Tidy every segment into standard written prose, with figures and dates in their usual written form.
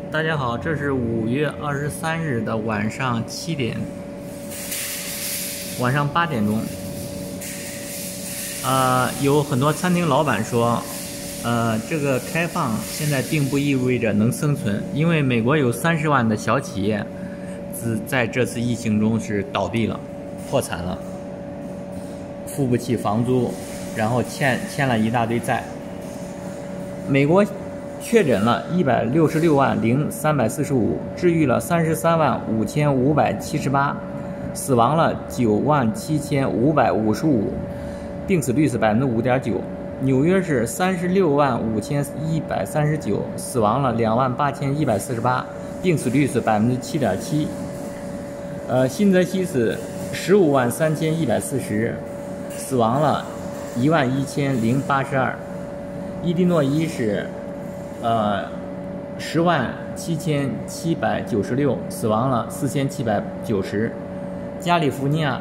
大家好，这是5月23日的晚上8点钟。有很多餐厅老板说，这个开放现在并不意味着能生存，因为美国有30万的小企业在这次疫情中是倒闭了、破产了，付不起房租，然后欠了一大堆债。美国确诊了166万0345，治愈了33万5578，死亡了9万7555，病死率是5.9%。纽约是36万5139，死亡了2万8148，病死率是7.7%。新泽西是15万3140，死亡了1万1082。伊利诺伊是10万7796，死亡了4790。加利福尼亚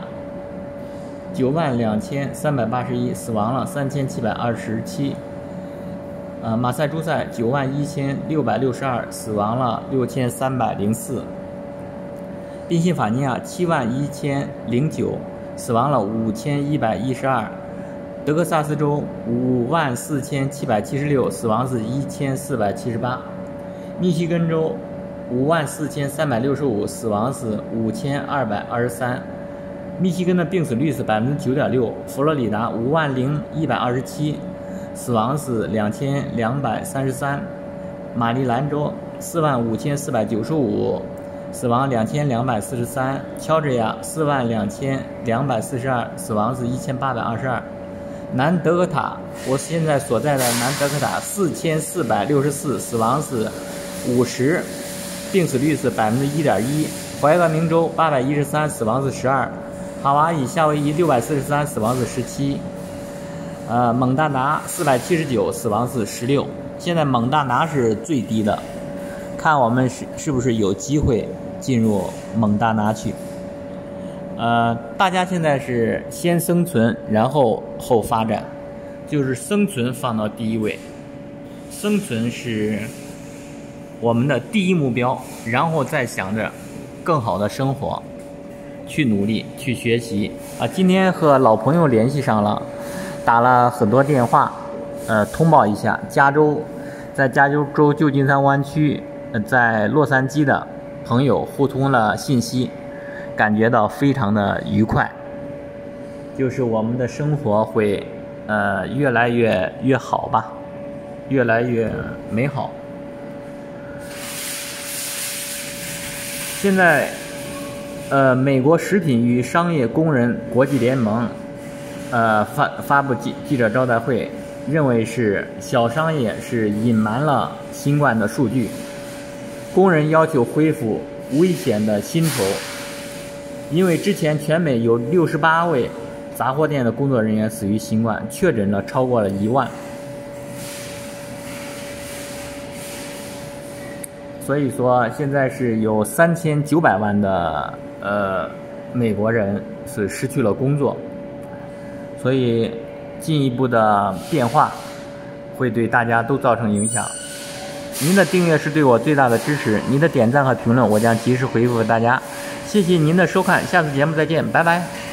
9万2381，死亡了3727。马萨诸塞9万1662，死亡了6304。宾夕法尼亚7万1009，死亡了5112。德克萨斯州5万4776，死亡是1478。密西根州5万4365，死亡是5223。密西根的病死率是9.6%。佛罗里达5万0127，死亡是2233。马里兰州4万5495，死亡2243。乔治亚4万2242，死亡是1822。南德科塔，我现在所在的南德科塔4464，死亡是50，病死率是1.1%。怀俄明州813，死亡是12。哈瓦伊、夏威夷643，死亡是17。蒙大拿479，死亡是16。现在蒙大拿是最低的，看我们是不是有机会进入蒙大拿去。大家现在是先生存，然后发展，就是生存放到第一位，生存是我们的第一目标，然后再想着更好的生活，去努力去学习。今天和老朋友联系上了，打了很多电话，通报一下在加州旧金山湾区，在洛杉矶的朋友互通了信息，感觉到非常的愉快，就是我们的生活会越来越好吧，越来越美好。现在美国食品与商业工人国际联盟发布记者招待会，认为是小商业是隐瞒了新冠的数据，工人要求恢复危险的薪酬。因为之前全美有68位杂货店的工作人员死于新冠，确诊了超过了1万。所以说现在是有3900万的美国人是失去了工作，所以进一步的变化会对大家都造成影响。您的订阅是对我最大的支持，您的点赞和评论我将及时回复大家。谢谢您的收看，下次节目再见，拜拜。